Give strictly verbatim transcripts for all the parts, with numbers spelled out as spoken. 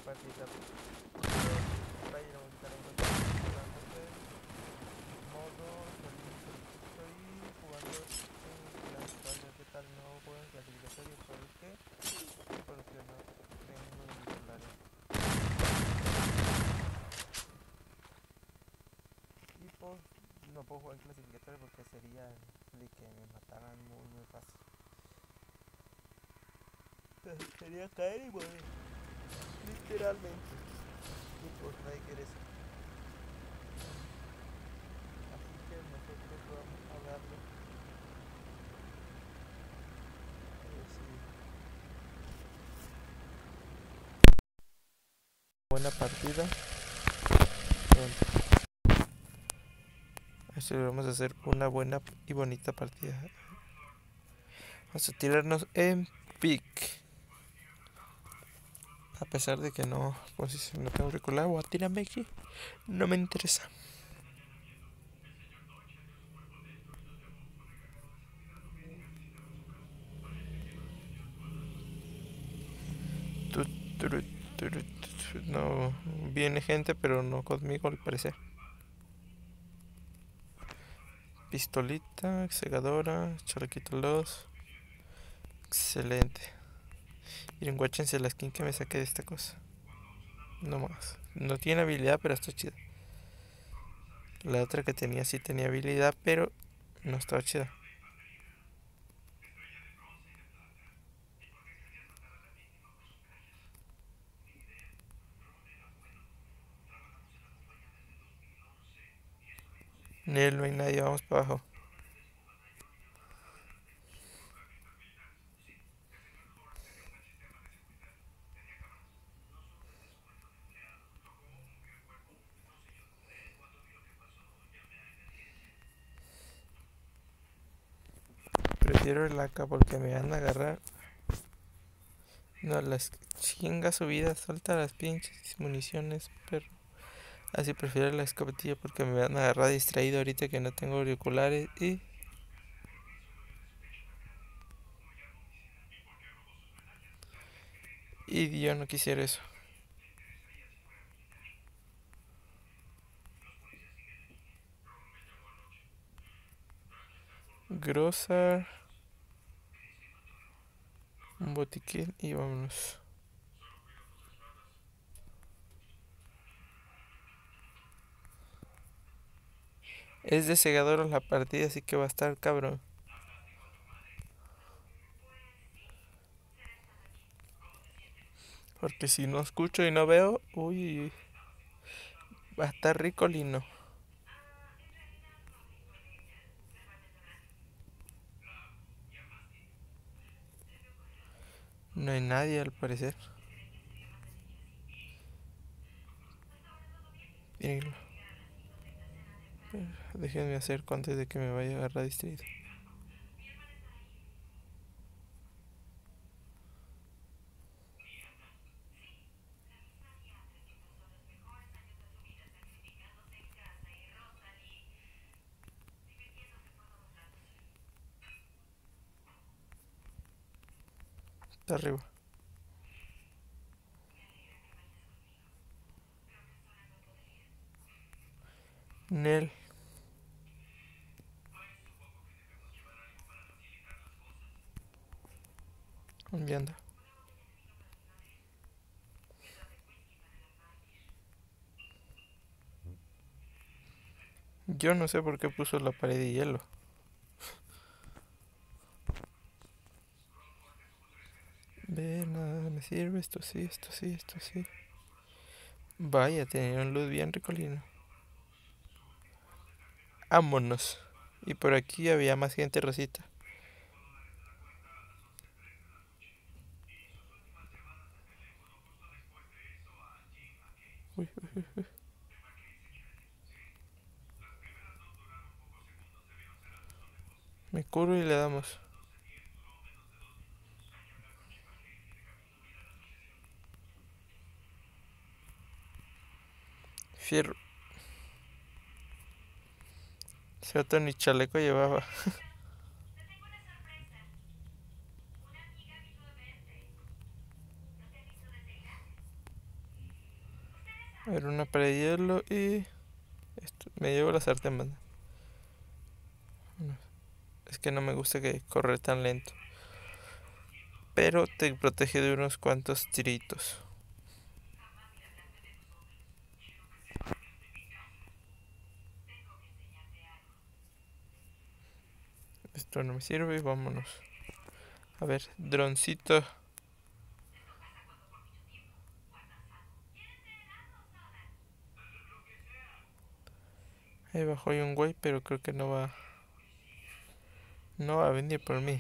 partida. Vaya a montar en modo solito y jugando en clasificatorio. ¿Qué tal? No juego en clasificatorio porque porque no tengo auriculares. Y pues no puedo jugar en clasificatorio porque sería de que me mataran muy muy fácil. Sería caer y morir. Literalmente. Y pues nadie quiere eso. Así que nosotros vamos a darle. A ver si. Buena partida. Pronto. Así vamos a hacer una buena y bonita partida. Vamos a tirarnos en pick. A pesar de que no, pues si no tengo auricular, voy a tirarme aquí. No me interesa. Tu, tu, tu, tu, tu, no viene gente, pero no conmigo al parecer. Pistolita, segadora, chalequito los. Excelente. Miren, guáchense la skin que me saqué de esta cosa. No más. No tiene habilidad, pero está chida. La otra que tenía sí tenía habilidad, pero no estaba chida. Nel, no hay nadie, vamos para abajo. Prefiero el A K porque me van a agarrar. No, las chinga subida, suelta las pinches municiones, perro. Así prefiero la escopetilla porque me van a agarrar distraído ahorita que no tengo auriculares y... Y yo no quisiera eso. Grosa. Un botiquín y vámonos. Es de segador la partida, así que va a estar cabrón. Porque si no escucho y no veo, uy, va a estar rico lino. No hay nadie al parecer. Mírenlo. Déjenme acerco antes de que me vaya a agarrar distraído. Está arriba. Nel. ¿Dónde anda? Yo no sé por qué puso la pared de hielo. Ve, nada me sirve. Esto sí, esto sí, esto sí. Vaya, tenía un luz bien ricolino. Vámonos. Y por aquí había más gente rosita. Uy, uy, uy. Me curo y le damos. Fierro. Cierto, ni chaleco llevaba. A ver, una para hielo y... Esto. Me llevo la sartén, banda. Es que no me gusta que corre tan lento. Pero te protege de unos cuantos tiritos. Esto no me sirve, vámonos. A ver, droncito. Ahí abajo hay un güey, pero creo que no va... No va a venir por mí.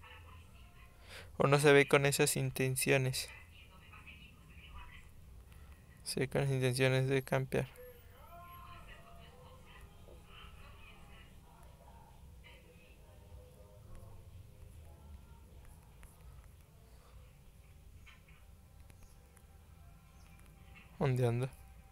O no se ve con esas intenciones. Se ve con las intenciones de campear. ¿Dónde anda?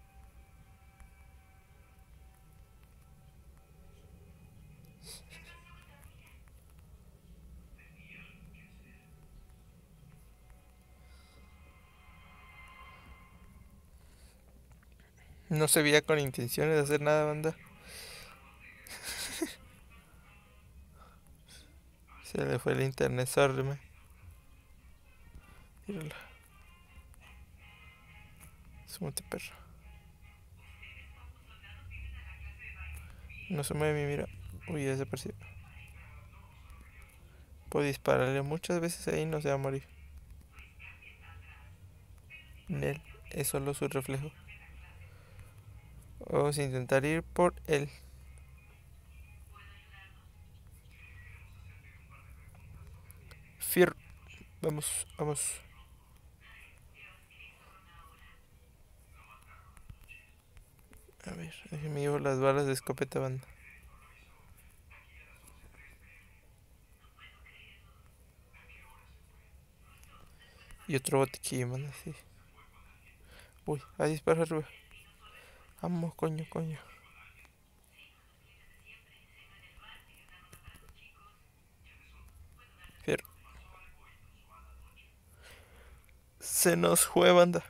No se veía con intenciones de hacer nada, banda. Se le fue el internet, sorry, man. Mírala. Súmate, perro. No se mueve, mira. Uy, ya desapareció. Puedo dispararle muchas veces ahí y no se va a morir. Nel, es solo su reflejo. Vamos a intentar ir por él. Fier. Vamos, vamos. A ver, déjeme llevo las balas de escopeta, banda. Y otro botiquillo, manda, sí. Uy, a disparar arriba. Vamos, coño, coño. Fierro. Se nos fue, banda.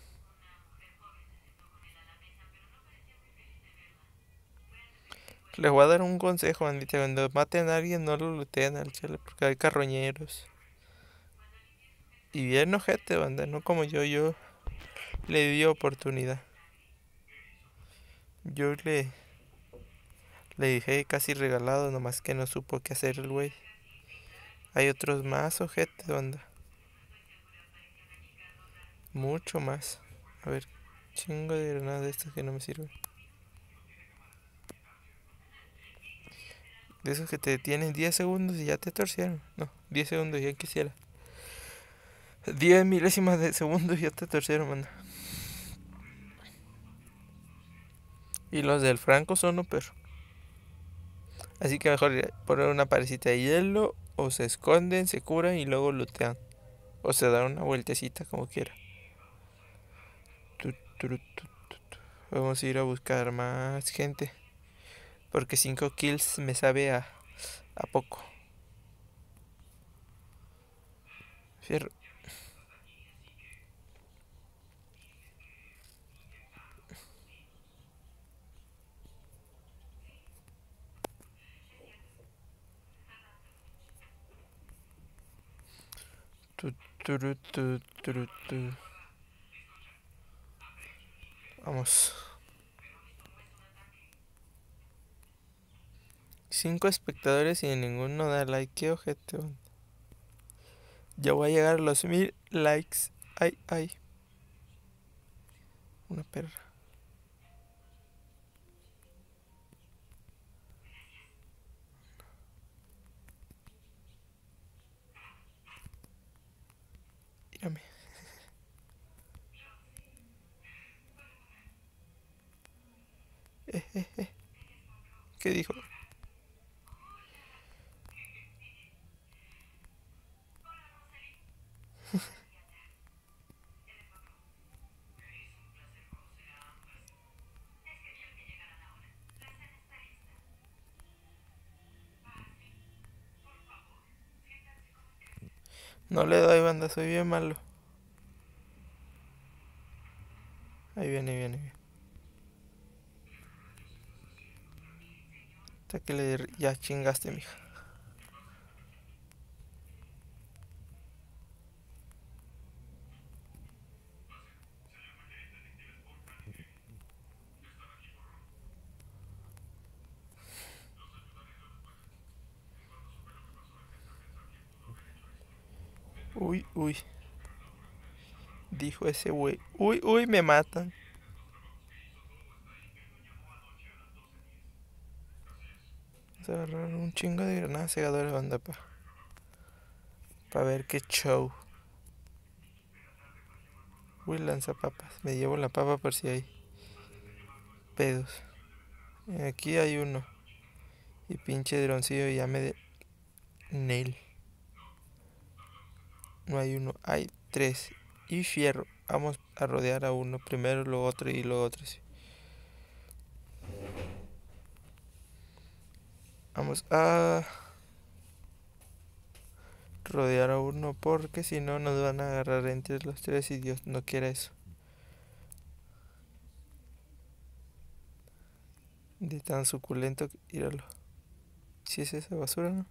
Les voy a dar un consejo, bandita. Cuando maten a alguien, no lo looteen al chile, porque hay carroñeros. Y bien ojete, banda, no como yo, yo le di oportunidad. Yo le... Le dije casi regalado, nomás que no supo qué hacer el güey. Hay otros más ojetes, banda. Mucho más. A ver, chingo de granadas de estas que no me sirven. De esos que te detienen diez segundos y ya te torcieron. No, diez segundos ya quisiera. diez milésimas de segundos y ya te torcieron, banda. Y los del Franco son un perro. Así que mejor poner una parecita de hielo. O se esconden, se curan y luego lootean. O se dan una vueltecita como quiera. Vamos a ir a buscar más gente. Porque cinco kills me sabe a, a poco. Fierro. Tu, turu, tu, turu, tu. Vamos. Cinco espectadores y ninguno da like. Qué ojete. Ya voy a llegar a los mil likes. Ay, ay. Una perra. Mírame. Eh, eh, eh. ¿Qué dijo? No le doy, banda, soy bien malo. Ahí viene, ahí viene, ahí viene. Hasta que le... Ya chingaste, mija. Uy, uy. Dijo ese güey. Uy, uy, me matan. Vamos a agarrar un chingo de granadas cegadoras, banda, pa. Pa ver qué show. Uy, lanzapapas. Me llevo la papa por si hay pedos. Aquí hay uno. Y pinche droncillo ya me de... Nail. No hay uno, hay tres. Y fierro. Vamos a rodear a uno primero, luego otro y luego otro. Sí. Vamos a rodear a uno porque si no nos van a agarrar entre los tres y Dios no quiera eso. De tan suculento que... Míralo. Si es esa basura, ¿no?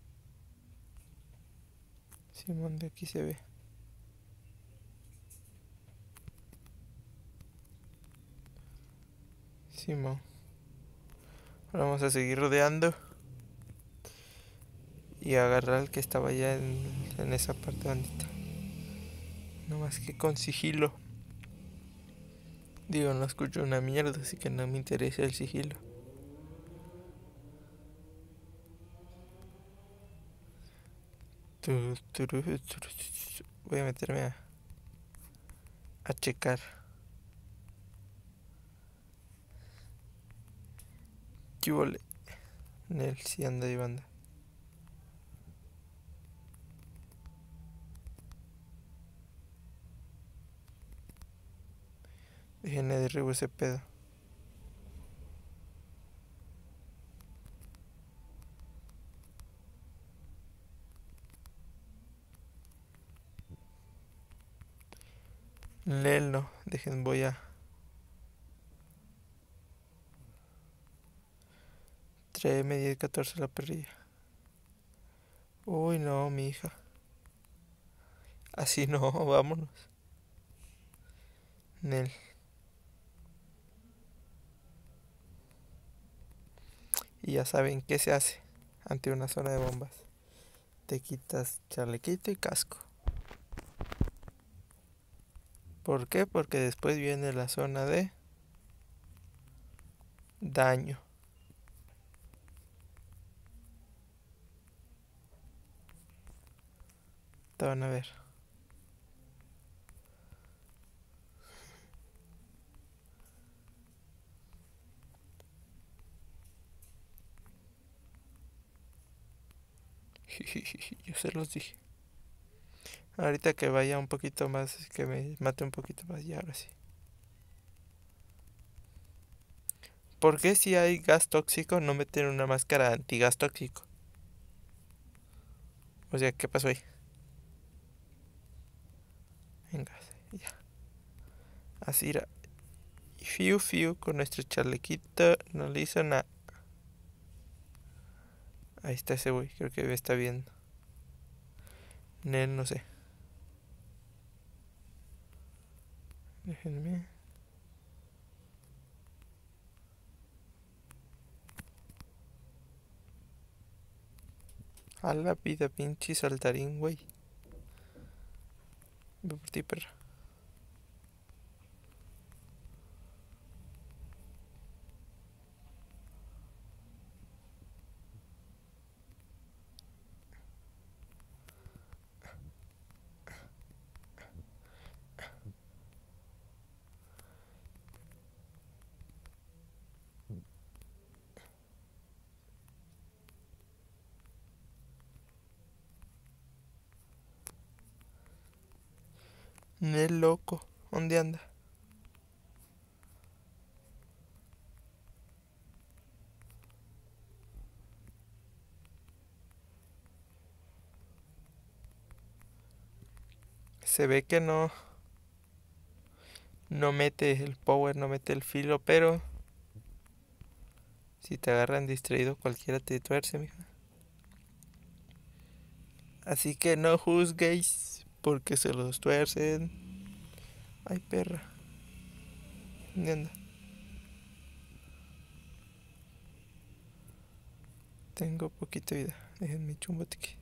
Simón, de aquí se ve. Simón. Ahora vamos a seguir rodeando. Y agarrar al que estaba allá en, en esa parte bandita. No más que con sigilo. Digo, no escucho una mierda, así que no me interesa el sigilo. Voy a meterme a, a checar. ¿Qué vole? Nel, si anda y banda. Dejen de derribo ese pedo. Nel no, dejen, voy a... Tráeme diez catorce la perrilla. Uy, no, mi hija. Así no, vámonos. Nel. Y ya saben qué se hace ante una zona de bombas. Te quitas chalequito y casco. ¿Por qué? Porque después viene la zona de daño. Te van a ver. Yo se los dije. Ahorita que vaya un poquito más, que me mate un poquito más, y ahora sí. ¿Por qué si hay gas tóxico no meten una máscara antigas tóxico? O sea, ¿qué pasó ahí? Venga, ya. Así era. Y fiu fiu con nuestro chalequito no le hizo nada. Ahí está ese güey, creo que me está viendo. Nel, no sé. Déjenme. A la vida, pinche saltarín, güey. Ve por ti, perra. Nel loco, ¿dónde anda? Se ve que no. No mete el power, no mete el filo, pero Si te agarran distraído, cualquiera te tuerce, mija. Así que no juzguéis porque se los tuercen. Ay, perra. ¿Dónde anda? Tengo poquita vida. Déjenme echar un botique.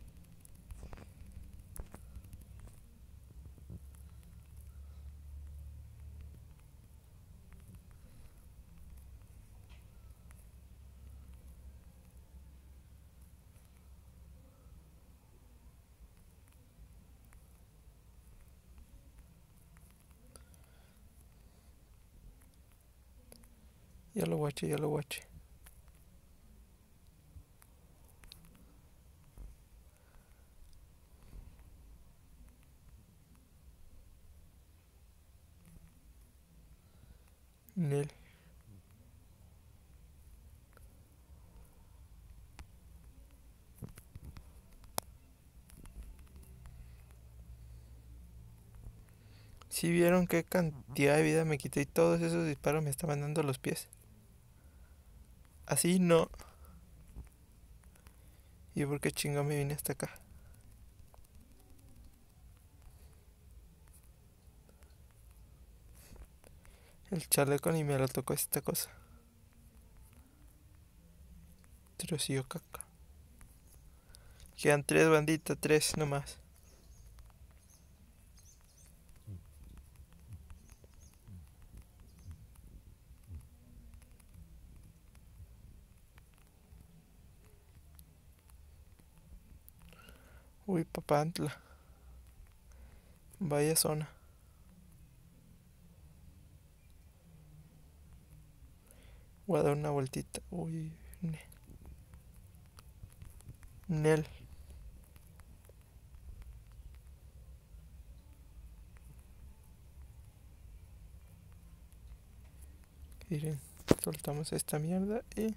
Ya lo guache, ya lo guache. Nel. Si vieron qué cantidad de vida me quité y todos esos disparos me estaban dando los pies. Así no. ¿Y por qué chingo me vine hasta acá? El chaleco ni me lo tocó esta cosa. Trocillo caca. Quedan tres banditas, tres nomás. Uy, papantla. Vaya zona. Voy a dar una vueltita. Uy, ne. Nel. Miren, soltamos esta mierda y...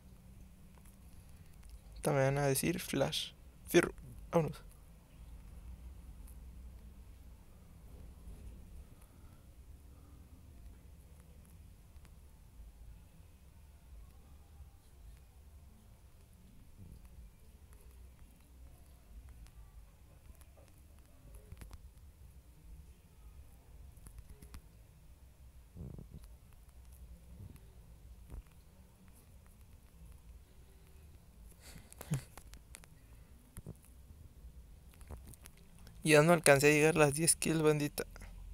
También van a decir flash. Fierro. Vámonos. Ya no alcancé a llegar a las diez kills, bandita.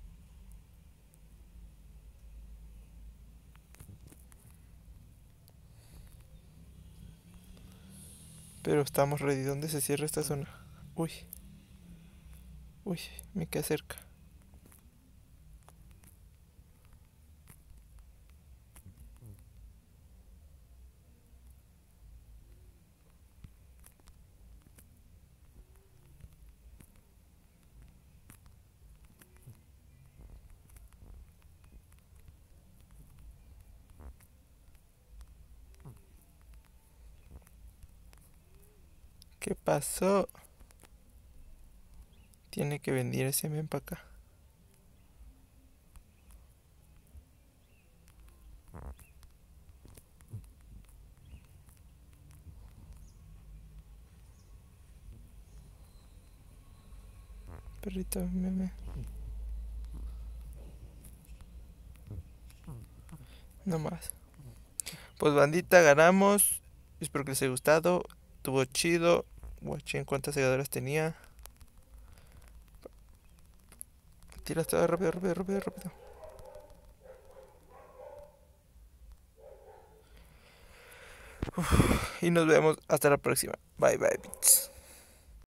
Pero estamos ready. ¿Dónde se cierra esta zona? Uy. Uy, me quedé cerca. ¿Qué pasó? Tiene que venir ese men para acá. Perrito, meme. No más. Pues bandita, ganamos. Espero que les haya gustado. Estuvo chido. Watchen cuántas seguidoras tenía. Tira todo rápido, rápido, rápido, rápido. Uf, y nos vemos hasta la próxima. Bye, bye, bitch.